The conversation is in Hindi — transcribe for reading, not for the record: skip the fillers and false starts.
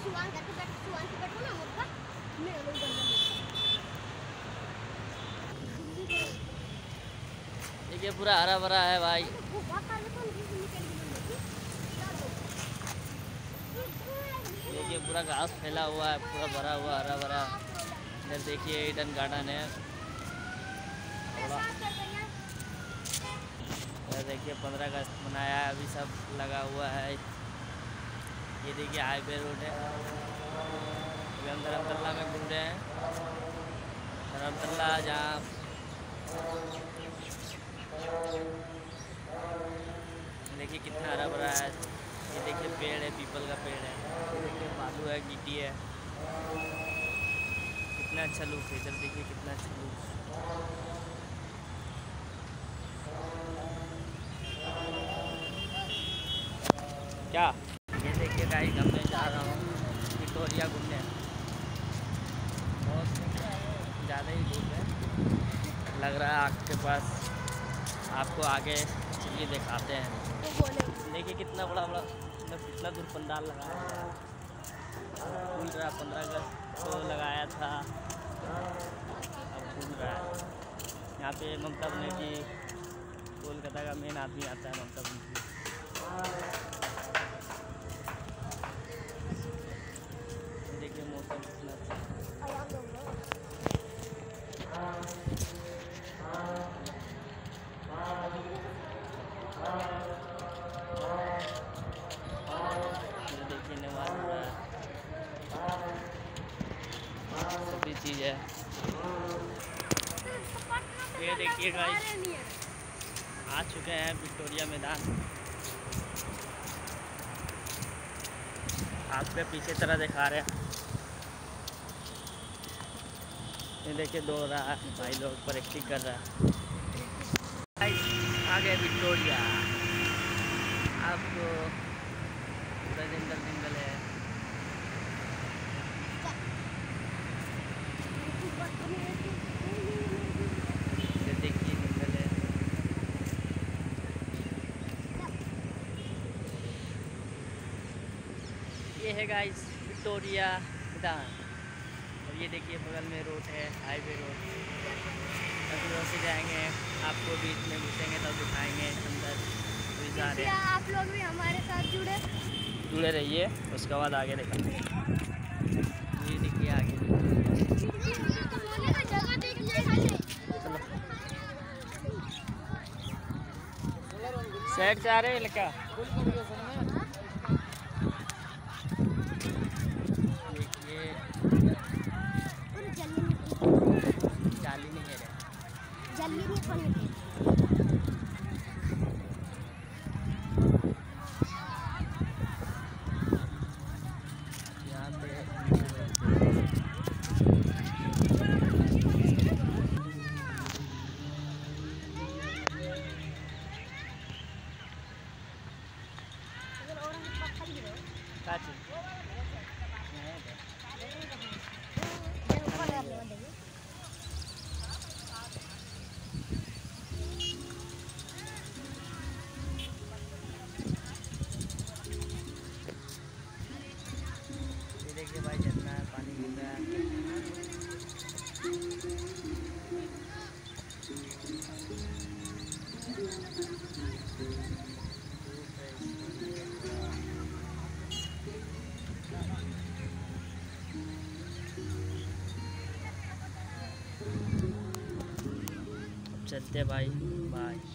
देखिए पूरा हरा भरा है भाई। देखिए पूरा घास फैला हुआ है, पूरा भरा हुआ हरा भरा। इधर देखिए ईडन गार्डन है। इधर देखिए 15 अगस्त मनाया है, अभी सब लगा हुआ है। ये देखिए हाईवे रोड है। अभी हम धर्मतल्ला में घूम रहे हैं। धर्मतल्ला जहाँ देखिए कितना हरा भरा है। ये देखिए पेड़ है, पीपल का पेड़ है। ये देखिए बालू है, गिट्टी है। कितना अच्छा लुक है। इधर देखिए कितना अच्छा लुक। क्या ये देखिए गाइस, मैं जा रहा हूँ विक्टोरिया घूमने। बहुत ज़्यादा ही धूप है लग रहा है आपके पास। आपको आगे चलिए दिखाते हैं। देखिए कितना बड़ा बड़ा, मतलब कितना दूर पंडाल लगाया है। फूल रहा 15 अगस्त को लगाया था, अब फूल रहा है। यहाँ पे ममता बनर्जी, कोलकाता का मेन आदमी आता है, ममता बनर्जी। देखिए मौसम कितना अच्छा है। देखिए नमाज हो रहा है, सभी चीज़ है। ये देखिए गाइस, आ चुके हैं विक्टोरिया मैदान। आपके पीछे तरह दिखा रहे हैं। ये देखिए दो रहा है भाई लोग, पर एक्टिंग कर रहा है। आ गए विक्टोरिया। आपको पूरा जंगल जंगल है। ये देखिए जंगल है। ये है गाइस विक्टोरिया मैदान। और ये देखिए बगल में रोड है, हाईवे रोड। अभी रोड से जाएंगे, आपको बीच में घुसेंगे तब दिखाएंगे अंदर। आप लोग भी हमारे साथ जुड़े रहिए, उसके बाद आगे दिखाएंगे। ये देखिए आगे साइड से आ रहे हैं लड़का। देखिए जाली नहीं है, जल्दी नहीं खोलने देखिए भाई झरना है, पानी गिर रहा है। चलते भाई, बाय।